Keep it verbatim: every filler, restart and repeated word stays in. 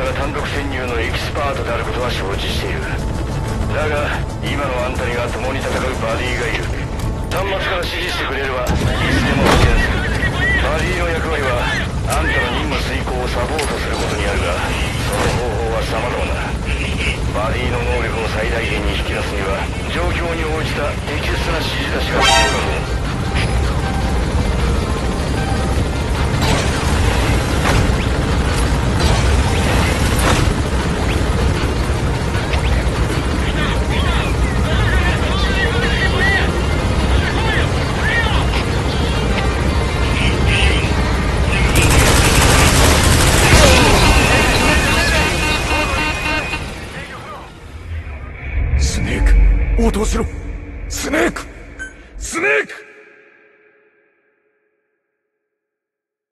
が単独潜入のエキスパートであることは承知している。だが今のあんたには共に戦うバディがいる。端末から指示してくれればいつでも派遣する。バディの役割はあんたの任務遂行をサポートすることにあるが、その方法は様々だ。バディの能力を最大限に引き出すには状況に応じた適切な指示出しが必要だぞ。 応答しろ。